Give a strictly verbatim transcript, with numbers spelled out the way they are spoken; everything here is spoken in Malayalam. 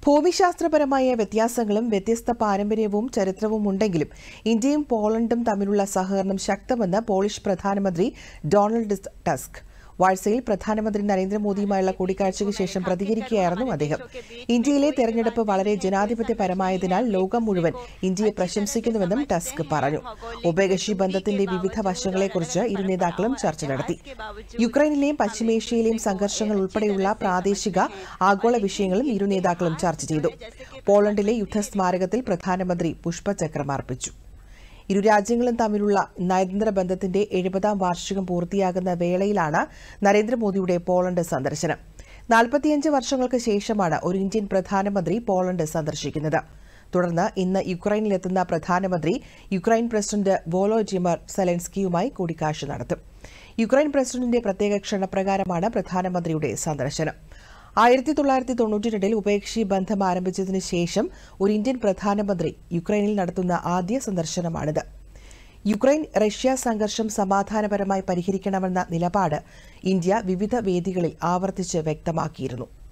ഭൂമിശാസ്ത്രപരമായ വ്യത്യാസങ്ങളും വ്യത്യസ്ത പാരമ്പര്യവും ചരിത്രവും ഉണ്ടെങ്കിലും ഇന്ത്യയും പോളണ്ടും തമ്മിലുള്ള സഹകരണം ശക്തമെന്ന് പോളിഷ് പ്രധാനമന്ത്രി ഡൊണാൾഡ് ടസ്ക് വാഴ്സയിൽ പ്രധാനമന്ത്രി നരേന്ദ്രമോദിയുമായുള്ള കൂടിക്കാഴ്ചയ്ക്ക് ശേഷം പ്രതികരിക്കുകയായിരുന്നു അദ്ദേഹം. ഇന്ത്യയിലെ തെരഞ്ഞെടുപ്പ് വളരെ ജനാധിപത്യപരമായതിനാൽ ലോകം മുഴുവൻ ഇന്ത്യയെ പ്രശംസിക്കുന്നുവെന്നും ടസ്ക് പറഞ്ഞു. ഉഭയകക്ഷി ബന്ധത്തിന്റെ വിവിധ വശങ്ങളെക്കുറിച്ച് ഇരു നേതാക്കളും ചർച്ച നടത്തി. യുക്രൈനിലെയും പശ്ചിമേഷ്യയിലെയും സംഘർഷങ്ങൾ ഉൾപ്പെടെയുള്ള പ്രാദേശിക ആഗോള വിഷയങ്ങളും ഇരു നേതാക്കളും ചർച്ച ചെയ്തു. പോളണ്ടിലെ യുദ്ധസ്മാരകത്തിൽ പ്രധാനമന്ത്രി പുഷ്പചക്രം അർപ്പിച്ചു. ഇരു രാജ്യങ്ങളും തമ്മിലുള്ള നയതന്ത്ര ബന്ധത്തിന്റെ എഴുപതാം വാർഷികം പൂർത്തിയാകുന്ന വേളയിലാണ് നരേന്ദ്രമോദിയുടെ പോളണ്ട് സന്ദർശനം. നാൽപ്പത്തിയഞ്ച് വർഷങ്ങൾക്ക് ശേഷമാണ് ഒരു ഇന്ത്യൻ പ്രധാനമന്ത്രി പോളണ്ട് സന്ദർശിക്കുന്നത്. തുടർന്ന് ഇന്ന് യുക്രൈനിലെത്തുന്ന പ്രധാനമന്ത്രി യുക്രൈൻ പ്രസിഡന്റ് വോളോഡിമർ സെലൻസ്കിയുമായി കൂടിക്കാഴ്ച നടത്തും. യുക്രൈൻ പ്രസിഡന്റിന്റെ പ്രത്യേക ക്ഷണപ്രകാരമാണ് പ്രധാനമന്ത്രിയുടെ സന്ദർശനം. ആയിരത്തി തൊള്ളായിരത്തി തൊണ്ണൂറ്റി രണ്ടിൽ ഉഭയകക്ഷി ബന്ധം ആരംഭിച്ചതിനു ശേഷം ഒരു ഇന്ത്യൻ പ്രധാനമന്ത്രി യുക്രൈനിൽ നടത്തുന്ന ആദ്യ സന്ദർശനമാണിത്. യുക്രൈൻ റഷ്യ സംഘർഷം സമാധാനപരമായി പരിഹരിക്കണമെന്ന നിലപാട് ഇന്ത്യ വിവിധ വേദികളിൽ ആവർത്തിച്ച് വ്യക്തമാക്കിയിരുന്നു.